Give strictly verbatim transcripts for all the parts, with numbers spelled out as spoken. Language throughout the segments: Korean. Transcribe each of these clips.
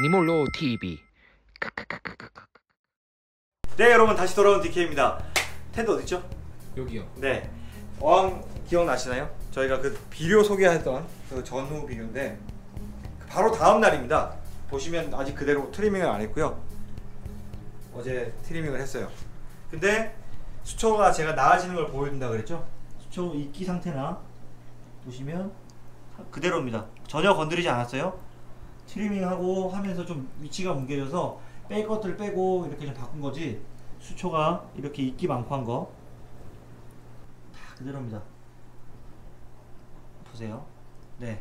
아니몰로 티비. 네, 여러분 다시 돌아온 디케이입니다. 텐트 어딨죠? 여기요. 네, 어항 기억나시나요? 저희가 그 비료 소개했던 그 전후 비료인데 바로 다음 날입니다. 보시면 아직 그대로 트리밍을 안 했고요. 어제 트리밍을 했어요. 근데 수초가 제가 나아지는 걸 보여준다 그랬죠? 수초 이끼 상태나 보시면 그대로입니다. 전혀 건드리지 않았어요. 트리밍하고 하면서 좀 위치가 뭉개져서 뺄 것들 빼고 이렇게 좀 바꾼 거지, 수초가 이렇게 이끼 많고 한 거 다 그대로입니다. 보세요. 네.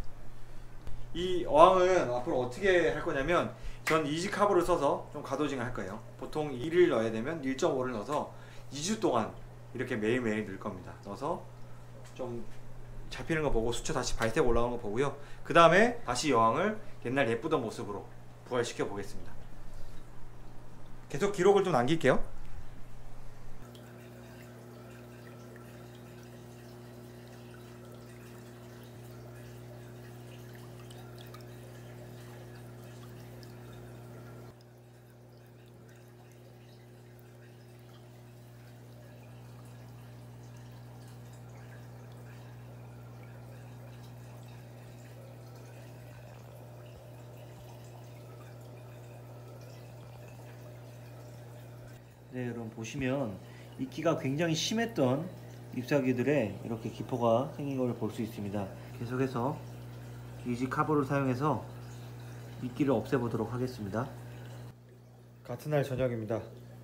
이 어항은 앞으로 어떻게 할 거냐면, 전 이지카보를 써서 좀 가도징을 할 거예요. 보통 일을 넣어야 되면 일 점 오를 넣어서 이 주 동안 이렇게 매일매일 넣을 겁니다. 넣어서 좀 잡히는 거 보고 수초 다시 발색 올라오는 거 보고요. 그 다음에 다시 여왕을 옛날 예쁘던 모습으로 부활시켜 보겠습니다. 계속 기록을 좀 남길게요. 네, 여러분 보시면 이끼가 굉장히 심했던 잎사귀들에 이렇게 기포가 생긴 걸 볼 수 있습니다. 계속해서 이지카보를 사용해서 이끼를 없애보도록 하겠습니다. 같은 날 저녁입니다.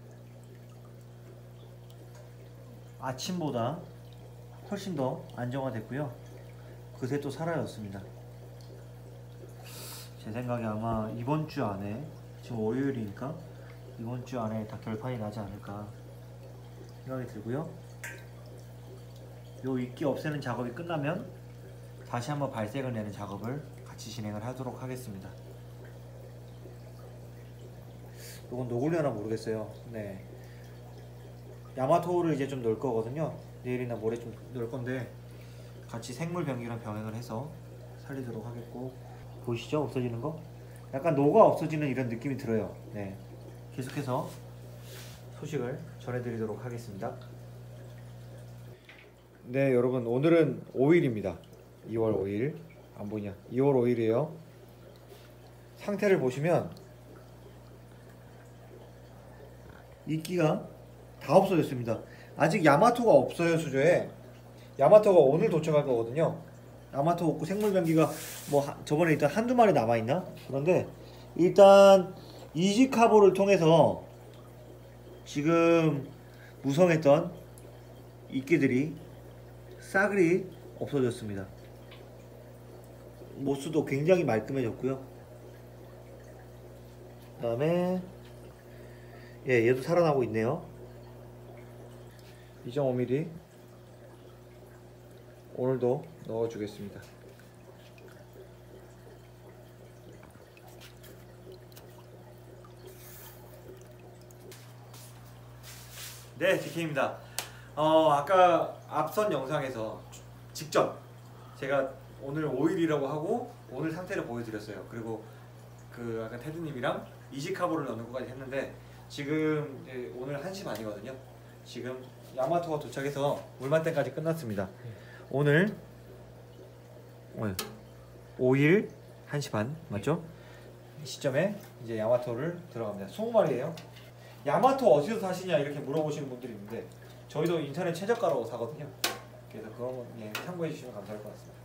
아침보다 훨씬 더 안정화됐고요. 그새 또 사라졌습니다. 제 생각에 아마 이번 주 안에, 지금 월요일이니까 이번 주 안에 다 결판이 나지 않을까 생각이 들고요. 요 이끼 없애는 작업이 끝나면 다시 한번 발색을 내는 작업을 같이 진행을 하도록 하겠습니다. 이건 녹으려나 모르겠어요. 네, 야마토를 이제 좀 넣을 거거든요. 내일이나 모레 좀 넣을 건데 같이 생물 병기랑 병행을 해서 살리도록 하겠고, 보이시죠? 없어지는 거? 약간 녹아 없어지는 이런 느낌이 들어요. 네, 계속해서 소식을 전해드리도록 하겠습니다. 네, 여러분 오늘은 오 일입니다. 이월 오 일. 안 보이냐? 이월 오 일이에요. 상태를 보시면 이끼가 다 없어졌습니다. 아직 야마토가 없어요. 수조에 야마토가 오늘 도착할 거거든요. 야마토 없고 생물병기가 뭐 하, 저번에 일단 한두 마리 남아있나? 그런데 일단 이지카보를 통해서 지금 무성했던 이끼들이 싸그리 없어졌습니다. 모수도 굉장히 말끔해졌고요. 그 다음에 예, 얘도 살아나고 있네요. 이 점 오 밀리미터 오늘도 넣어주겠습니다. 네, 디케이입니다. 어, 아까 앞선 영상에서 직접 제가 오늘 오 일이라고 하고 오늘 상태를 보여드렸어요. 그리고 그 아까 테드님이랑 이지카보를 넣는 것까지 했는데, 지금 이제 오늘 한 시 반이거든요. 지금 야마토가 도착해서 물만땡까지 끝났습니다. 네. 오늘 오늘 오 일 한 시 반 맞죠? 이 시점에 이제 야마토를 들어갑니다. 스무 마리예요. 야마토 어디서 사시냐 이렇게 물어보시는 분들이 있는데 저희도 인터넷 최저가로 사거든요. 그래서 그런 거 예, 참고해 주시면 감사할 것 같습니다.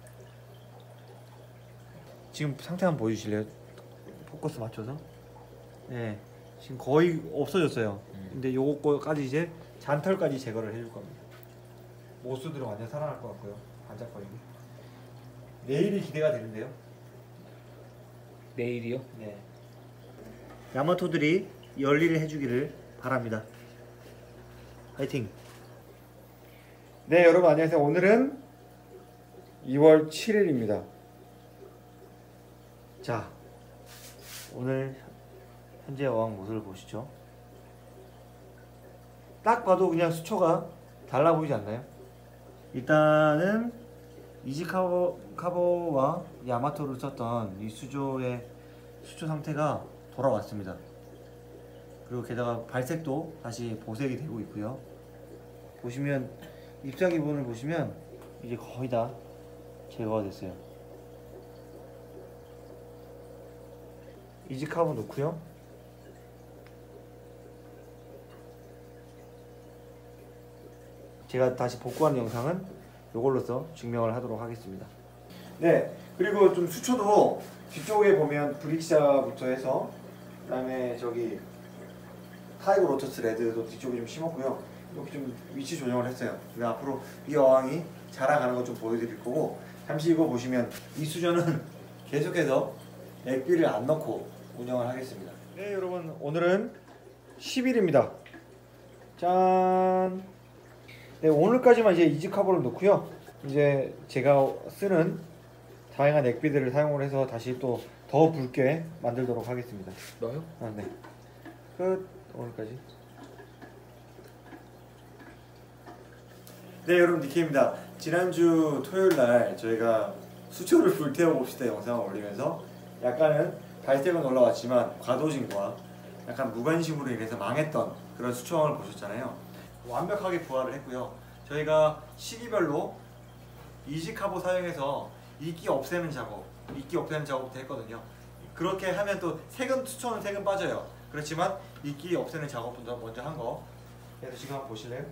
지금 상태 한번 보여주실래요? 포커스 맞춰서. 네, 지금 거의 없어졌어요. 음. 근데 요거까지 이제 잔털까지 제거를 해줄 겁니다. 모수들은 완전 살아날 것 같고요. 반짝거리고. 내일이 기대가 되는데요. 내일이요? 네. 야마토들이 열일을 해주기를 바랍니다. 화이팅! 네, 여러분 안녕하세요. 오늘은 이월 칠 일입니다. 자, 오늘 현재 어항 모습을 보시죠. 딱 봐도 그냥 수초가 달라 보이지 않나요? 일단은 이지카보와 야마토를 썼던 이 수조의 수초 상태가 돌아왔습니다. 그리고 게다가 발색도 다시 보색이 되고 있고요. 보시면 입자 기본을 보시면 이제 거의 다 제거가 됐어요. 이지카본 넣고요. 제가 다시 복구하는 영상은 이걸로써 증명을 하도록 하겠습니다. 네, 그리고 좀 수초도 뒤쪽에 보면 브릭샤부터 해서 그다음에 저기 타이거 로터스 레드도 뒤쪽에 좀 심었고요. 이렇게 좀 위치 조정을 했어요. 그리고 앞으로 이 어항이 자라가는 거 좀 보여드릴 거고, 잠시 이거 보시면 이 수조는 계속해서 액비를 안 넣고 운영을 하겠습니다. 네, 여러분, 오늘은 십 일입니다. 짠. 네, 오늘까지만 이제 이지카본을 넣고요. 이제 제가 쓰는 다양한 액비들을 사용을 해서 다시 또 더 붉게 만들도록 하겠습니다. 넣어요? 아, 네. 끝. 오늘까지. 네, 여러분, 니케입니다. 지난주 토요일날 저희가 수초를 불태워 봅시다 영상을 올리면서 약간은 발색은 올라왔지만 과도진과 약간 무관심으로 인해서 망했던 그런 수초왕을 보셨잖아요. 완벽하게 부활을 했고요. 저희가 시기별로 이지카보 사용해서 이끼 없애는 작업, 이끼 없애는 작업도 했거든요. 그렇게 하면 또 색은, 수초는 색은 빠져요. 그렇지만 이끼 없애는 작업부터 먼저 한 거. 그래서 지금 한번 보실래요?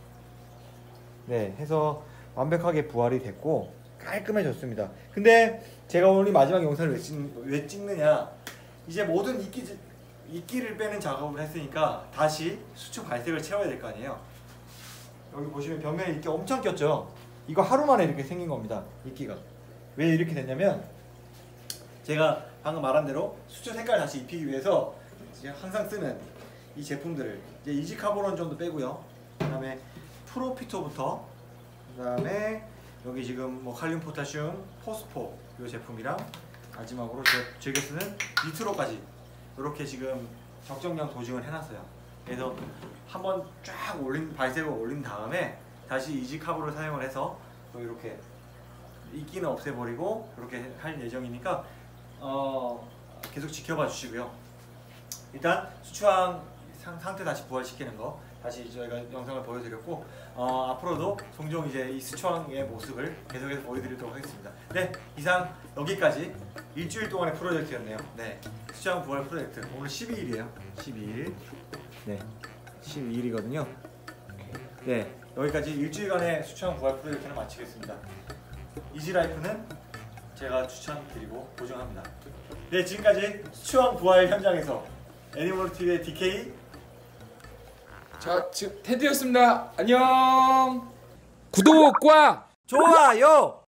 네, 해서 완벽하게 부활이 됐고 깔끔해졌습니다. 근데 제가 오늘 마지막 영상을 왜, 찍, 왜 찍느냐, 이제 모든 이끼, 이끼를 빼는 작업을 했으니까 다시 수초 발색을 채워야 될 거 아니에요. 여기 보시면 벽면에 이끼 엄청 꼈죠. 이거 하루 만에 이렇게 생긴 겁니다. 이끼가 왜 이렇게 됐냐면, 제가 방금 말한 대로 수초 색깔 다시 입히기 위해서 항상 쓰는 이 제품들을 이제 이지카보론 정도 빼고요. 그 다음에 프로피토부터, 그 다음에 여기 지금 뭐 칼륨, 포타슘, 포스포 이 제품이랑 마지막으로 제가 즐겨 쓰는 니트로까지 이렇게 지금 적정량 도징을 해놨어요. 그래서 한번 쫙 올린 발색을 올린 다음에 다시 이지카보를 사용을 해서 또 이렇게 이끼는 없애버리고 이렇게 할 예정이니까 어, 계속 지켜봐 주시고요. 일단 수초왕 상태 다시 부활시키는 거 다시 저희가 영상을 보여드렸고, 어, 앞으로도 종종 이제 이 수초왕의 모습을 계속해서 보여드리도록 하겠습니다. 네, 이상 여기까지 일주일 동안의 프로젝트였네요. 네, 수초왕 부활 프로젝트 오늘 십이 일이에요. 십이 일. 네, 십이 일이거든요. 네, 여기까지 일주일간의 수초왕 부활 프로젝트를 마치겠습니다. 이지라이프는 제가 추천드리고 보증합니다. 네, 지금까지 수초왕 부활 현장에서 애니멀티비의 디케이, 자, 지금 테드였습니다. 안녕. 구독과 좋아요!